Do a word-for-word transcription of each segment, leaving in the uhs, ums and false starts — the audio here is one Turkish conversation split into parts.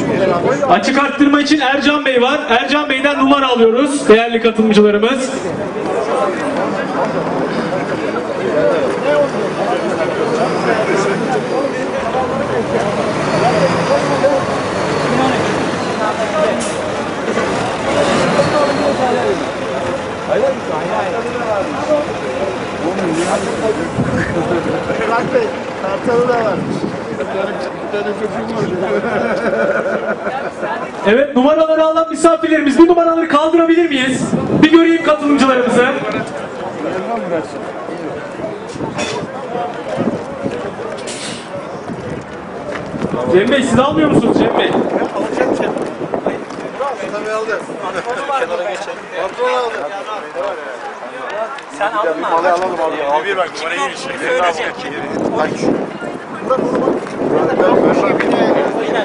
Açık arttırma için Ercan Bey var. Ercan Bey'den numara alıyoruz değerli katılımcılarımız. Evet, numaraları alan misafirlerimiz, bu numaraları kaldırabilir miyiz? Bir göreyim katılımcılarımızı. Cem Bey, siz almıyor musunuz Cem Bey? Alacağım şey. Tabii alacağız. Kenara geçelim. Patron aldı. Sen aldın mı? Malı alalım abi. Abi bak bana iyi bir şey. Bak şu. Bırak onu bak. Ben böyle bir de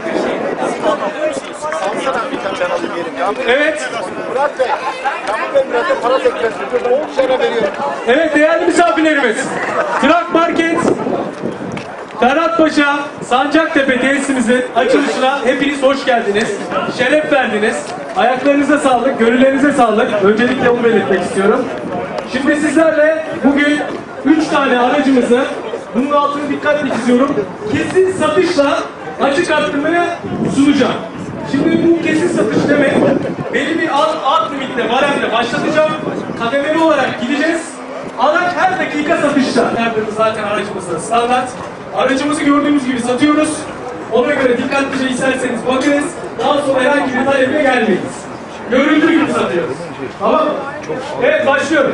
alsana bir tane ben alayım yerim ya. Evet. Murat Bey. Tamam ben biraz da para tekrar on sene veriyorum. Evet değerli misafirlerimiz. Trak Market, Ferhatpaşa, Sancaktepe tesisimizin açılışına hepiniz hoş geldiniz. Şeref verdiniz. Ayaklarınıza sağlık, gönüllerinize sağlık. Öncelikle onu belirtmek istiyorum. Şimdi sizlerle bugün üç tane aracımızı, bunun altını dikkatle çiziyorum, kesin satışla açık arttırmaya sunacağım. Şimdi bu kesin satış demek, belli bir alt, alt limitte, baremle başlatacağım. Kademeli olarak gideceğiz. Araç her dakika satışta. Nerede zaten aracımızda standart. Aracımızı gördüğümüz gibi satıyoruz. Ona göre dikkatlice isterseniz bakınız. Daha sonra herhangi bir talebe gelmeyiz. Görüldüğü gibi satıyoruz. Tamam mı? Evet, başlıyoruz.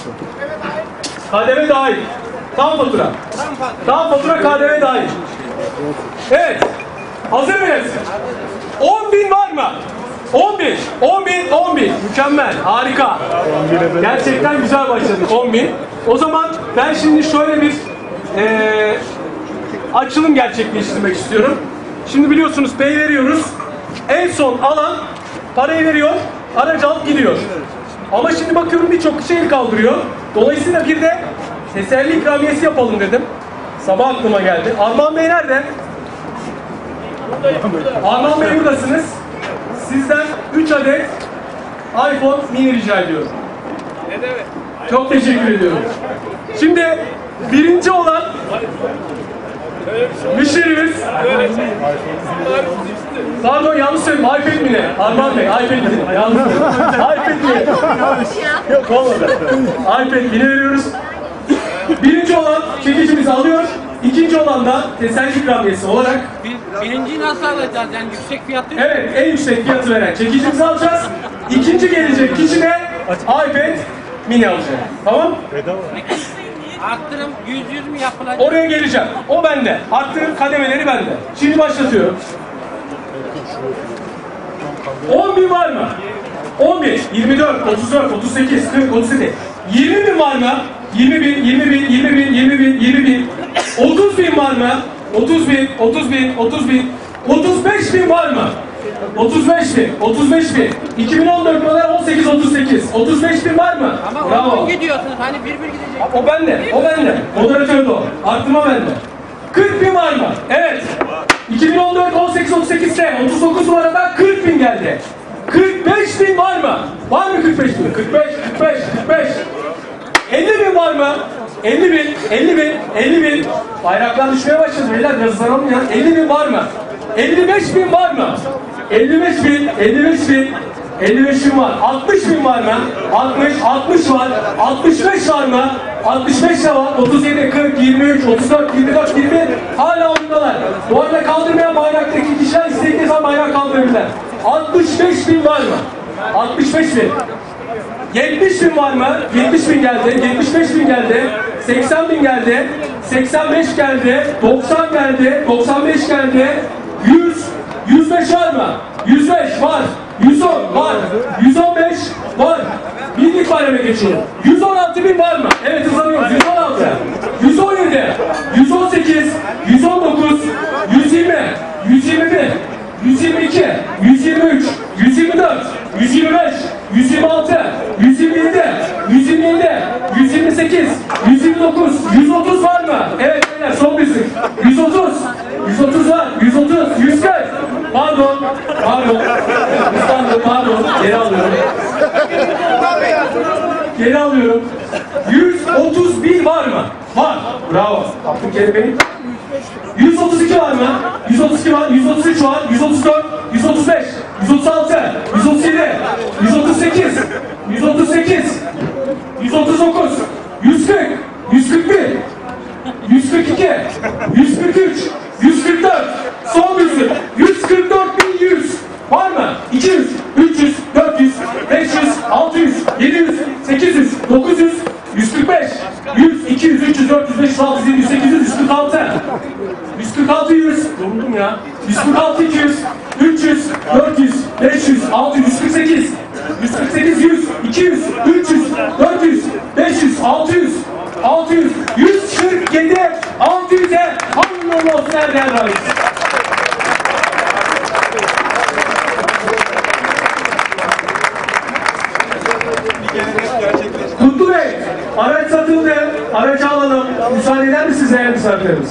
K D V dahil. Tam fatura. Tam fatura K D V dahil. Evet. Hazır mıyız? on bin var mı? on bin. on bin, on bin. Mükemmel. Harika. Gerçekten güzel başladık. on bin. O zaman ben şimdi şöyle bir ee, açılım gerçekleştirmek istiyorum. Şimdi biliyorsunuz pay veriyoruz. En son alan parayı veriyor. Aracı alıp gidiyor. Ama şimdi bakıyorum birçok kişi el kaldırıyor. Dolayısıyla bir de teselli ikramiyesi yapalım dedim. Sabah aklıma geldi. Arman Bey nerede? Arman Bey buradasınız. Sizden üç adet iPhone mini rica ediyorum. Ne demek? Çok teşekkür ediyorum. Şimdi birinci olan müşterimiz, pardon yanlış söyledim, iPad mini. Arman Bey, iPad mini. Yanlış söyledim. iPad mini. Yok olmadı. iPad mini veriyoruz. Birinci olan çekicimizi alıyor. İkinci olan da teselli ikramiyesi olarak. Bir, birinciyi nasıl alacağız? Yani yüksek fiyatlı. Evet, en yüksek fiyatı veren çekicimizi alacağız. İkinci gelecek kişi de iPad mini alacak. Tamam? Arttırım yüz yüz mü yapılacak? Oraya geleceğim. O bende. Arttırım kademeleri bende. Şimdi başlatıyorum. on bin var mı? on bin, yirmi dört, otuz dört, otuz sekiz, kırk, otuz yedi. yirmi bin var mı? yirmi bin, yirmi bin, yirmi bin, yirmi bin, yirmi bin. otuz bin var mı? otuz bin, otuz bin, otuz bin. otuz beş bin var mı? otuz beş bin, otuz beş bin. iki bin on dört model on sekiz otuz sekiz. otuz beş bin var mı? Ama bravo. on gidiyorsunuz. Hani bir bir gidecek. O bende, o bende. Moderatör de o. Artırma bende. kırk bin var mı? Evet. iki bin on dört on sekiz otuz sekiz'te otuz dokuz numarada kırk bin geldi. kırk beş bin var mı? Var mı kırk beş bin? kırk beş, kırk beş, kırk beş. elli bin var mı? elli bin, elli bin, elli bin. Bayraklar düşmeye başladı beyler. Biraz zararım ya. elli bin var mı? elli beş bin var mı? elli beş bin, elli beş bin. elli beş bin var. altmış bin var mı? altmış, altmış var. altmış beş var mı? altmış beş de var. otuz yedi, kırk, yirmi üç, otuz dört, yirmi dört, yirmi. Hala oyundalar. Bu arada kaldırmayan bayraktaki kişiler istedikleri zaman bayrak kaldırabilirler. altmış beş bin var mı? altmış beş bin. yetmiş bin var mı? yetmiş bin geldi. yetmiş beş bin geldi. seksen bin geldi. seksen beş geldi. doksan geldi. doksan beş geldi. yüz. yüz beş var mı? yüz beş var. yüz on var. yüz on beş var. Birlik bayrama geçiyor. yüz on altı bin var mı? Evet hızlanıyoruz. yüz on altı. yüz on yedi. yüz on sekiz. yüz on dokuz. yüz yirmi. yüz yirmi bir. yüz yirmi iki. yüz yirmi üç. yüz yirmi dört. yüz yirmi beş. yüz yirmi altı. yüz yirmi yedi. yüz yirmi yedi. yüz yirmi sekiz. yüz yirmi dokuz. yüz otuz var mı? Evet beyler son müzik. yüz otuz. yüz otuz var, yüz otuz, yüz kırk. Pardon, pardon. İstanbul, pardon. Geri alıyorum. Geri alıyorum. yüz otuz bir var mı? Var. Bravo. Abdülkerim. yüz otuz iki var mı? yüz otuz iki var, yüz otuz üç var, yüz otuz dört, yüz otuz beş, yüz otuz altı, yüz otuz yedi, yüz otuz sekiz, yüz otuz sekiz, yüz otuz dokuz, yüz kırk, yüz kırk bir, yüz kırk iki, yüz kırk üç, yüz kırk dört, son yüzü, yüz kırk dört bin yüz. Var mı? iki yüz, üç yüz, dört yüz, beş yüz, altı yüz, yedi yüz, sekiz yüz, dokuz yüz, yüz kırk beş, yüz, iki yüz, üç yüz, dört yüz, beş yüz, altı yüz, yedi yüz, sekiz yüz, yüz kırk altı, yüz kırk altı, yüz, yoruldum ya, yüz kırk altı, iki yüz, üç yüz, dört yüz, beş yüz, altı yüz, yüz kırk sekiz, yüz kırk sekiz, yüz, iki yüz, üç yüz, dört yüz, beş yüz, altı yüz, altı yüz, yüz kırk yedi, altı yüze hamdolsun olsun Erdoğan Reis. Kutlu Bey, araç satıldı, aracı alalım. Müsaade eder misiniz değerli misafirlerimiz?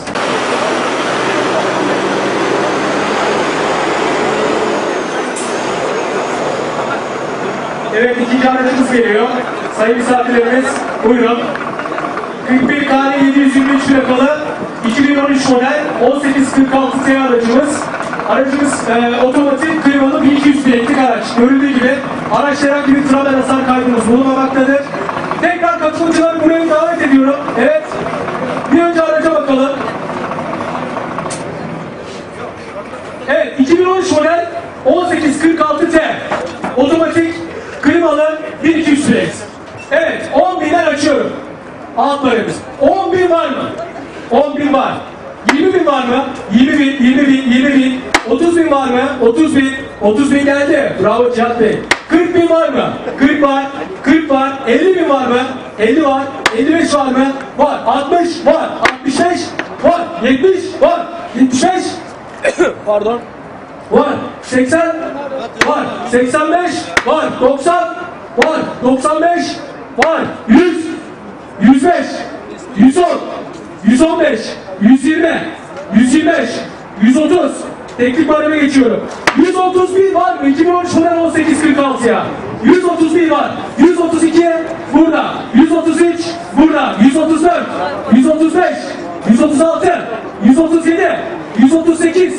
Evet, ikinci aracımız geliyor. Sayın misafirlerimiz, buyurun. kırk bir K yedi yüz yirmi üç plakalı iki bin on üç model on sekiz kırk altı T aracımız. Aracımız e, otomatik klimalı bin iki yüz bileklik araç. Görüldüğü gibi araç herhangi bir travel hasar kaydımız bulunmamaktadır. Tekrar katılımcıları buraya davet ediyorum. Evet. Bir önce araca bakalım. Evet. iki bin on üç model on sekiz kırk altı T. Otomatik klimalı bin iki yüz bilek. Evet. on binden açıyorum. Altlarımız. on bin var mı? on bin var. yirmi bin var mı? yirmi bin, yirmi bin, yirmi bin. otuz bin var mı? otuz bin. otuz bin geldi. Bravo Cihat Bey. kırk bin var mı? kırk var. kırk var. elli bin var mı? elli var. elli beş var mı? Var. altmış var. altmış beş var. yetmiş var. yetmiş beş pardon. Var. seksen var. seksen beş var. doksan var. doksan beş var. yüz yüz beş yüz on yüz on beş yüz yirmi yüz yirmi beş yüz otuz teknik bareme geçiyorum. yüz otuz bir var mı? iki bin on üç model on sekiz kırk altıya. yüz otuz bir var. yüz otuz iki burada. yüz otuz üç burada. yüz otuz dört yüz otuz beş yüz otuz altı yüz otuz yedi yüz otuz sekiz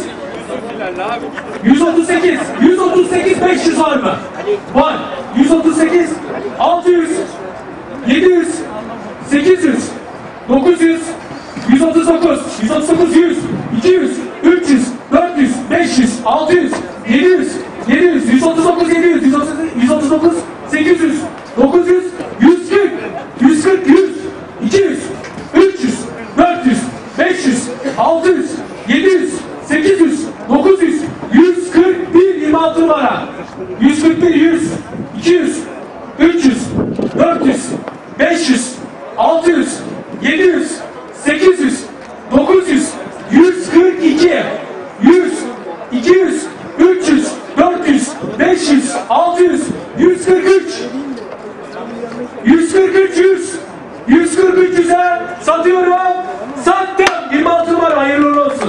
yüz otuz sekiz yüz otuz sekiz beş yüz var mı? Var. yüz otuz sekiz altı yüz yedi yüz sekiz yüz dokuz yüz yüz otuz dokuz yüz otuz dokuz yüz iki yüz üç yüz dört yüz beş yüz altı yüz yedi yüz yedi yüz yüz otuz dokuz yedi yüz yüz otuz dokuz sekiz yüz dokuz yüz yüz kırk yüz kırk yüz iki yüz üç yüz dört yüz beş yüz altı yüz yedi yüz sekiz yüz dokuz yüz yüz kırk bir yirmi altı numara yüz kırk bir yüz iki yüz üç yüz dört yüz beş yüz altı yüz yedi yüz sekiz yüz dokuz yüz yüz kırk iki yüz iki yüz üç yüz dört yüz beş yüz altı yüz yüz kırk üç yüz kırk üç yüz yüz kırk üç yüze satıyorum. Sattım. yirmi altı numara hayırlı uğurlu olsun.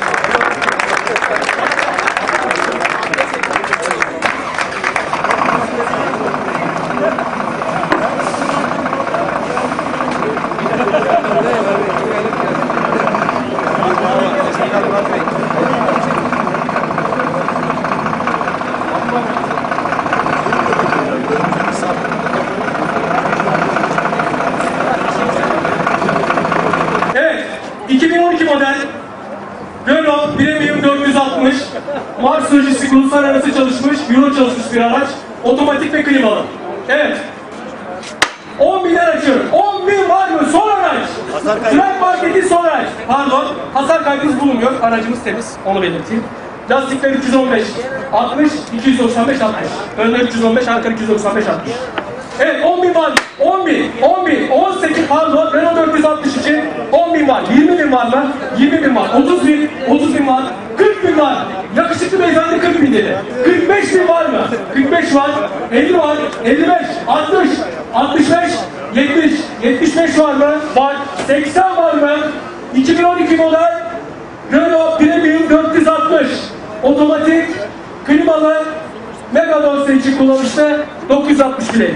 iki bin on iki model Renault Premium dört yüz altmış Mars Lojistik uluslararası çalışmış, Euro çalışmış bir araç. Otomatik ve klimalı. Evet. on binden açıyorum. on bin var mı? Son araç. Trak marketin son araç. Pardon. Hasar kaydımız bulunmuyor. Aracımız temiz. Onu belirteyim. Lastikler üç yüz on beş altmış iki yüz doksan beş altmış. Önler üç yüz on beş, arka üç yüz doksan beş altmış. Evet on bin var. on bin, on bin, on sekiz pardon. Renault dört yüz altmış için on bin var. yirmi bin var mı? yirmi bin var. otuz bin, otuz bin var. kırk bin var. Yakışıklı beyefendi kırk bin dedi. kırk beş bin var mı? kırk beş var. elli var. elli beş, altmış, altmış beş, yetmiş, yetmiş beş var mı? Var. seksen var mı? iki bin on iki model Renault Premium dört yüz altmış otomatik klimalı Mega Dose için kullanışlı dokuz yüz altmış bilek.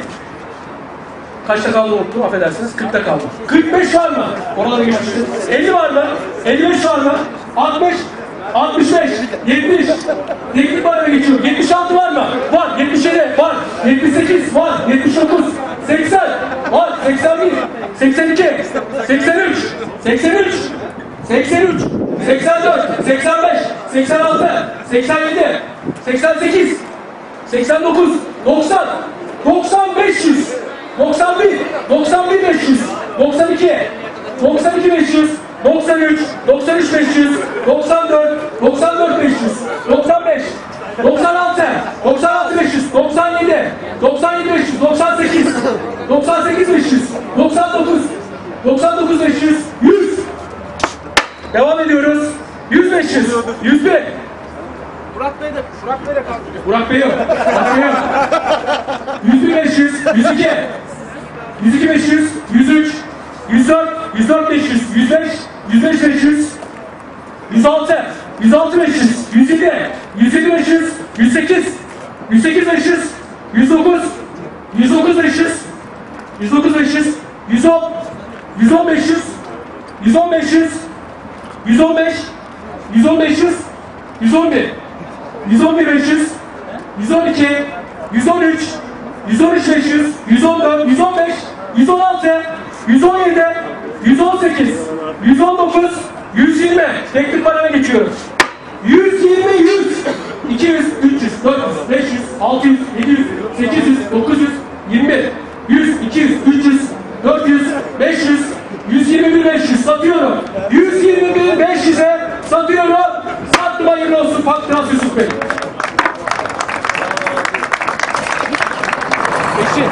Kaçta kaldı unuttum, affedersiniz. kırkta kaldı. kırk beş var mı? Oralara geçmiştim. elli var mı? elli beş var mı? altmış, altmış beş, yetmiş. Teknik barına geçiyor. yetmiş altı var mı? Var. yetmiş yedi var. yetmiş sekiz var. yetmiş dokuz, seksen var. seksen bir, seksen iki, seksen üç, seksen üç, seksen üç, seksen dört, seksen beş, seksen altı, seksen yedi, seksen sekiz, seksen dokuz, doksan, doksan beş yüz, doksan bir, doksan bir beş yüz, doksan iki, doksan iki beş yüz, doksan üç, doksan üç beş yüz, doksan dört, doksan dört beş yüz, doksan beş, doksan altı, doksan altı beş yüz, doksan yedi, doksan yedi beş yüz, doksan sekiz, doksan sekiz beş yüz, doksan dokuz, doksan dokuz beş yüz, yüz. Devam ediyoruz. yüz beş yüz, yüz bir. Burak Bey de, Burak Bey de kaldırıyor. Burak Bey yok. Burak Bey yok. yüz bir beş yüz, yüz iki, yüz iki beş yüz, yüz üç, yüz dört, yüz dört beş yüz, yüz beş, yüz beş beş yüz, yüz altı, yüz altı beş yüz, yüz yedi, yüz yedi beş yüz, yüz sekiz, yüz sekiz beş yüz, yüz dokuz, yüz dokuz beş yüz, yüz dokuz beş yüz, yüz on, yüz on beş yüz, yüz on beş yüz, yüz on beş, yüz on beş yüz, yüz on bir, yüz on bir beş yüz, yüz on iki, yüz on üç, yüz on üç beş yüz, yüz on dört, yüz on beş, yüz on altı, yüz on yedi, yüz on sekiz, yüz on dokuz, yüz yirmi. Teknik barana geçiyoruz. yüz yirmi, yüz, iki yüz, üç yüz, dört yüz, beş yüz, altı yüz, yedi yüz, sekiz yüz, dokuz yüz, yirmi bir, yüz, iki yüz, üç yüz, dört yüz, beş yüz, yüz yirmi bir beş yüz satıyorum. yüz yirmi bir beş yüze satıyorum. Sattım, hayırlı olsun Pakras Yusuf Bey. Eşit.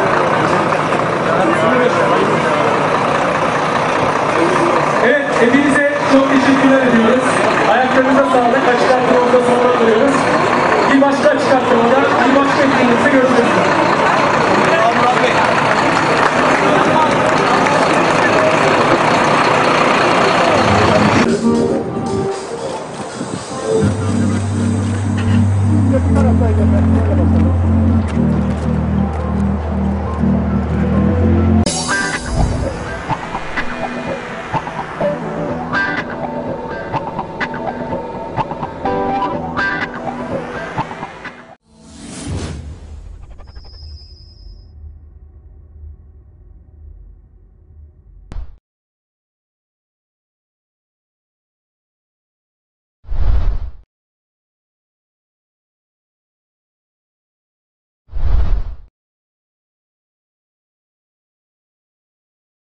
Evet, hepinize çok teşekkürler ediyoruz. Ayaklarınıza sağlık. Açık arttırmamıza sonra duruyoruz. Bir başka açık arttırmada, bir başka etkinliğimizde görüşmek üzere.